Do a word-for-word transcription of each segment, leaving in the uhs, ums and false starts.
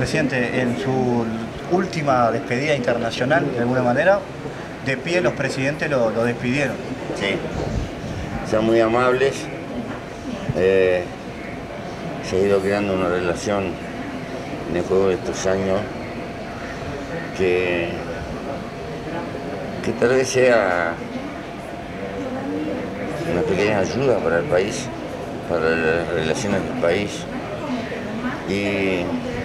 Presidente, en su última despedida internacional, de alguna manera, de pie los presidentes lo, lo despidieron. Sí, son muy amables. Eh, se ha ido creando una relación en el juego de estos años que, que tal vez sea una pequeña ayuda para el país, para las relaciones del país. Y,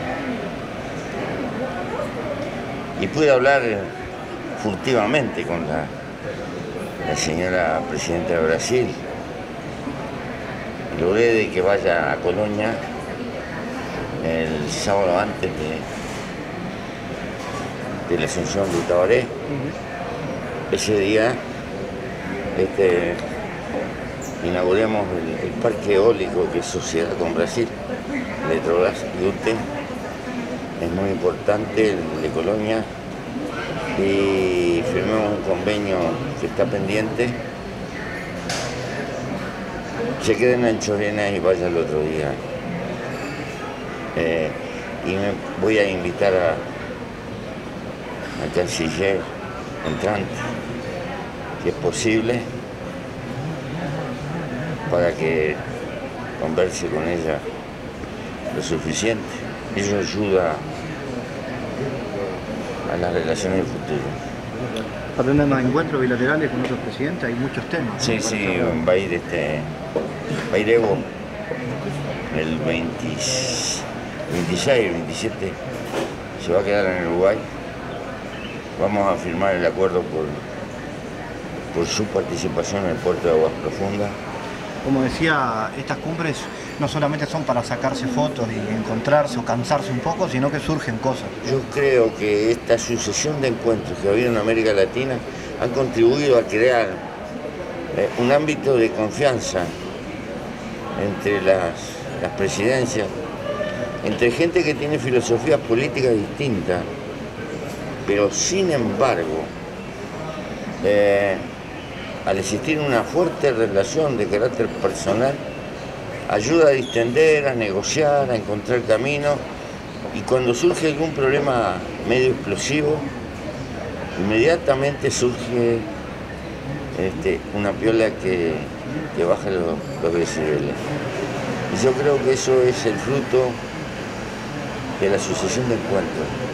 y pude hablar furtivamente con la, la señora presidenta de Brasil. Logré de que vaya a Colonia el sábado antes de, de la Asunción de Tabaré. Uh-huh. Ese día este, inauguremos el, el parque eólico que es Sociedad con Brasil, Electrogas y U T E, es muy importante, el de Colonia, y firmemos un convenio que está pendiente. Se queden en Anchorena y vaya el otro día. Eh, y me voy a invitar a, al canciller entrante, si es posible, para que converse con ella lo suficiente. Eso ayuda a las relaciones del futuro. Para tener más encuentros bilaterales con otros presidentes hay muchos temas. Sí, sí, va a ir este, va a ir Evo el veintiséis, veintisiete, se va a quedar en Uruguay. Vamos a firmar el acuerdo por, por su participación en el puerto de Aguas Profundas. Como decía, estas cumbres no solamente son para sacarse fotos y encontrarse o cansarse un poco, sino que surgen cosas. Yo creo que esta sucesión de encuentros que ha habido en América Latina han contribuido a crear eh, un ámbito de confianza entre las, las presidencias, entre gente que tiene filosofías políticas distintas, pero sin embargo, eh, al existir una fuerte relación de carácter personal, ayuda a distender, a negociar, a encontrar caminos, y cuando surge algún problema medio explosivo, inmediatamente surge este, una piola que, que baja los, los decibeles. Y yo creo que eso es el fruto de la sucesión de encuentros.